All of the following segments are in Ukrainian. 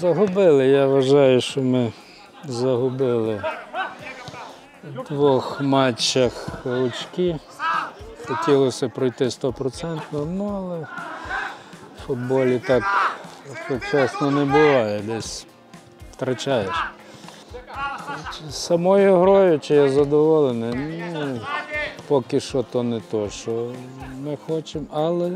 Загубили, я вважаю, що ми загубили в 2 матчах очки. Хотілося пройти 100%, але в футболі так, якщо чесно, не буває, десь втрачаєш. Самою грою, чи я задоволений, поки що то не то, що ми хочемо, але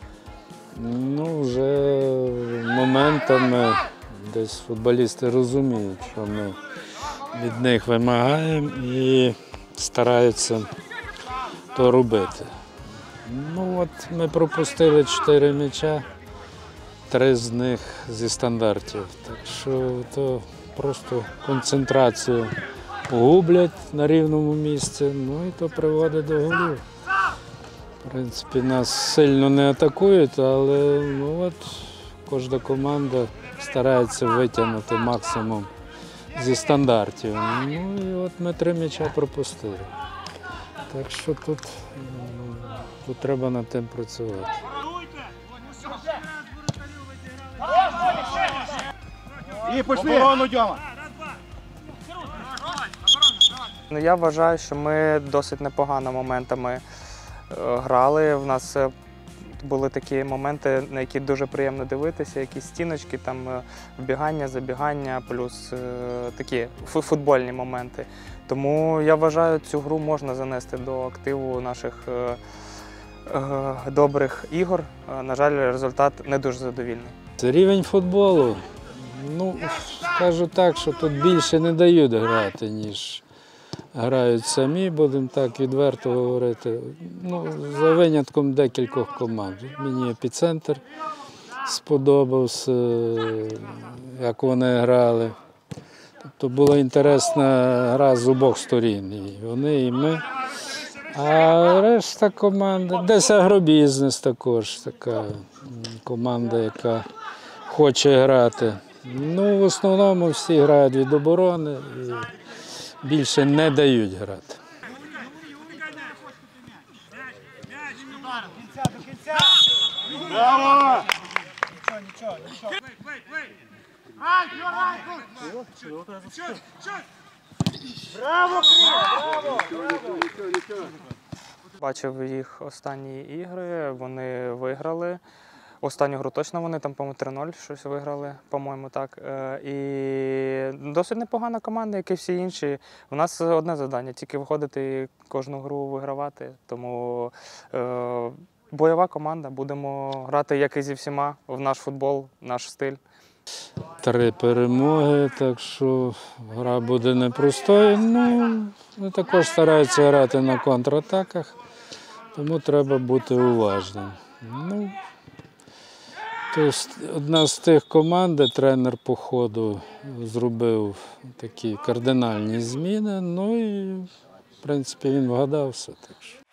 вже моментами десь футболісти розуміють, що ми від них вимагаємо і стараються то робити. Ми пропустили 4 м'яча, 3 з них зі стандартів, так що то просто концентрацію гублять на рівному місці, і то приводить до голів. В принципі, нас сильно не атакують, але кожна команда старається витягнути максимум зі стандартів. Ми 3 м'яча пропустили. Так що тут треба над тим працювати. І пішли! Оборону, Дьома! Я вважаю, що ми досить непогано моментами грали. В нас були такі моменти, на які дуже приємно дивитися, якісь стіночки, там вбігання, забігання, плюс такі футбольні моменти. Тому я вважаю, цю гру можна занести до активу наших добрих ігор. На жаль, результат не дуже задовільний. Це рівень футболу. Скажу так, що тут більше не дають грати, ніж грають самі, будемо так відверто говорити. За винятком декількох команд. Мені «Епіцентр» сподобався, як вони грали. Тобто була інтересна гра з обох сторін, і вони, і ми. А решта команда, десь агробізнес також, така команда, яка хоче грати. В основному всі грають від оборони і більше не дають грати. Браво! Браво, Бачив їх останні ігри, вони виграли. Останню гру точно вони там, по-моєму, 3-0 щось виграли, по-моєму, так. І досить непогана команда, як і всі інші. У нас одне завдання – тільки виходити і кожну гру вигравати. Тому бойова команда, будемо грати, як і зі всіма, в наш футбол, наш стиль. 3 перемоги, так що гра буде непростою. Вони також стараються грати на контратаках, тому треба бути уважним. Одна з тих команд, де тренер по ходу зробив такі кардинальні зміни, і в принципі він вгадав все.